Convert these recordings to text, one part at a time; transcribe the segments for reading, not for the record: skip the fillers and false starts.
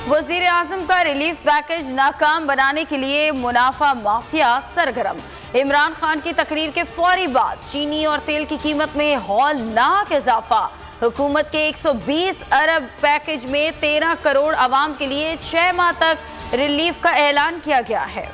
वजीर आजम का relief package नाकाम बनाने के लिए मुनाफा माफिया सरगर्म। इमरान खान की तकरीर के फौरी बाद चीनी और तेल की कीमत में हौलनाक इजाफा। हुकूमत के 120 अरब पैकेज में 13 करोड़ आवाम के लिए 6 माह तक रिलीफ का ऐलान किया गया है।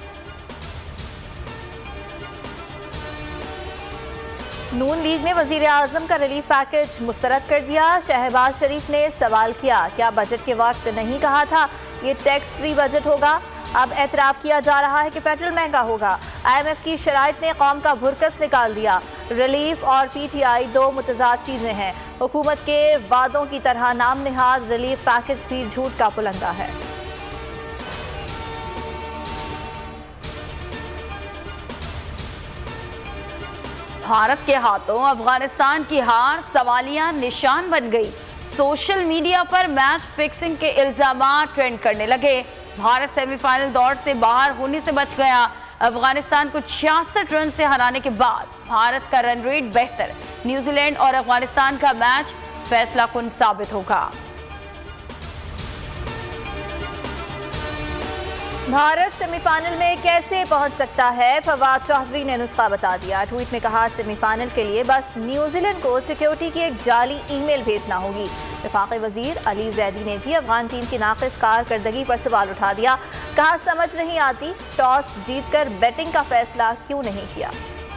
नून लीग ने वजीर आजम का रिलीफ पैकेज मुस्तरद कर दिया। शहबाज शरीफ ने सवाल किया, क्या बजट के वक्त नहीं कहा था ये टैक्स फ्री बजट होगा? अब एतराफ़ किया जा रहा है कि पेट्रोल महंगा होगा। IMF की शराइत ने कौम का भुरकस निकाल दिया। रिलीफ और PTI दो मुतजाद चीज़ें हैं। हुकूमत के वादों की तरह नाम निहाद रिलीफ पैकेज भी झूठ का पुलंदा है। भारत के हाथों अफगानिस्तान की हार सवालिया निशान बन गई। सोशल मीडिया पर मैच फिक्सिंग के इल्जामात ट्रेंड करने लगे। भारत सेमीफाइनल दौर से बाहर होने से बच गया। अफगानिस्तान को 66 रन से हराने के बाद भारत का रन रेट बेहतर। न्यूजीलैंड और अफगानिस्तान का मैच फैसला कुन साबित होगा। भारत सेमीफाइनल में कैसे पहुंच सकता है? फवाद चौधरी ने नुस्खा बता दिया। ट्वीट में कहा, सेमीफाइनल के लिए बस न्यूजीलैंड को सिक्योरिटी की एक जाली ईमेल भेजना होगी। वफाकी वजीर अली जैदी ने भी अफगान टीम की नाक़िस कारकर्दगी पर सवाल उठा दिया। कहा, समझ नहीं आती टॉस जीतकर बैटिंग का फैसला क्यों नहीं किया।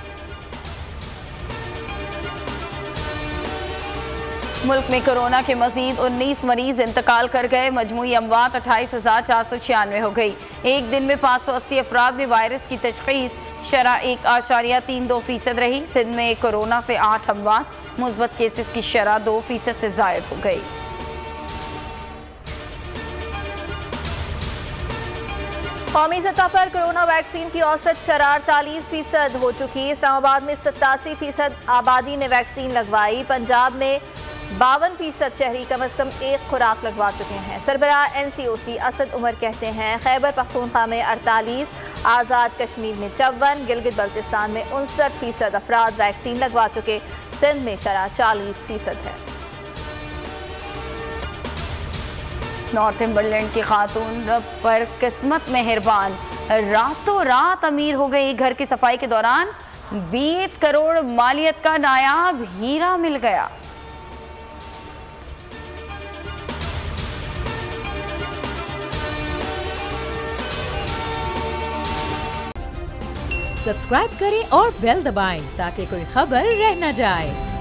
मुल्क में कोरोना के मजीद 19 मरीज इंतकाल कर गए। मजमूई अमवात 28,496 हो गई। एक दिन में 580 अफराद में वायरस की तशख़ीस। शरह 1.32% रही। सिंध में कोरोना से 8 अमवात। मुस्बत केसेस की शरह 2% से ज़ायद हो गई। कौमी सतह पर कोरोना वैक्सीन की औसत शरह 48% हो चुकी। इस्लामाबाद में 87% आबादी ने वैक्सीन लगवाई। पंजाब में 52% शहरी कम अज़ कम एक खुराक लगवा चुके हैं। सरबराह NCOC असद उमर कहते हैं, खैबर पख्तूनख्वा में 48, आज़ाद कश्मीर में 54, गिलगित बल्तिस्तान में 59% अफराद वैक्सीन लगवा चुके। सिंध में शरह 40% है। नॉर्थम्बरलैंड की खातून रब पर किस्मत मेहरबान, रातों रात अमीर हो गई। घर की सफाई के दौरान 20 करोड़ मालियत का नायाब हीरा मिल गया। सब्सक्राइब करें और बेल दबाएं ताकि कोई खबर रह न जाए।